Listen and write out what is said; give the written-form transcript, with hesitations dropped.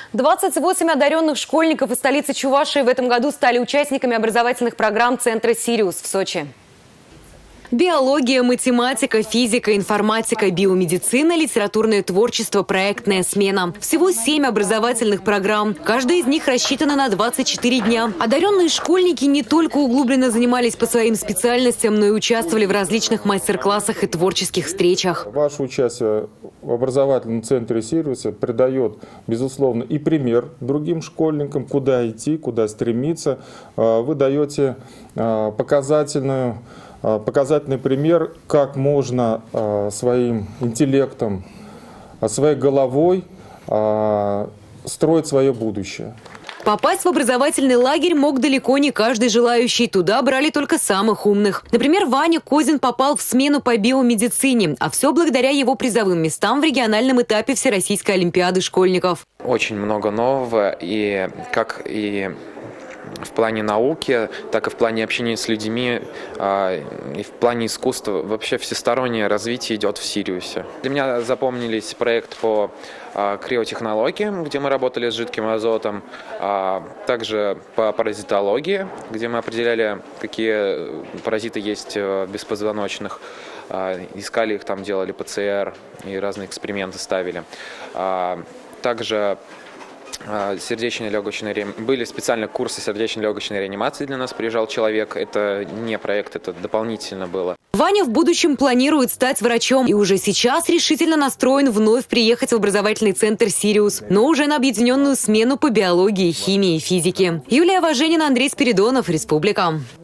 28 одаренных школьников из столицы Чувашии в этом году стали участниками образовательных программ Центра «Сириус» в Сочи. Биология, математика, физика, информатика, биомедицина, литературное творчество, проектная смена. Всего 7 образовательных программ. Каждая из них рассчитана на 24 дня. Одаренные школьники не только углубленно занимались по своим специальностям, но и участвовали в различных мастер-классах и творческих встречах. Ваше участие в образовательном центре «Сириуса» придает, безусловно, и пример другим школьникам, куда идти, куда стремиться. Вы даете показательный пример, как можно своим интеллектом, своей головой строить свое будущее. Попасть в образовательный лагерь мог далеко не каждый желающий. Туда брали только самых умных. Например, Ваня Козин попал в смену по биомедицине. А все благодаря его призовым местам в региональном этапе Всероссийской олимпиады школьников. Очень много нового, и в плане науки, так и в плане общения с людьми, и в плане искусства. Вообще всестороннее развитие идет в Сириусе. Для меня запомнились проект по криотехнологии, где мы работали с жидким азотом, также по паразитологии, где мы определяли, какие паразиты есть в беспозвоночных, искали их, там делали ПЦР и разные эксперименты ставили. Также были специальные курсы сердечно-легочной реанимации, для нас приезжал человек. Это не проект, это дополнительно было. Ваня в будущем планирует стать врачом и уже сейчас решительно настроен вновь приехать в образовательный центр «Сириус», но уже на объединенную смену по биологии, химии и физике. Юлия Важенина, Андрей Спиридонов, Республика.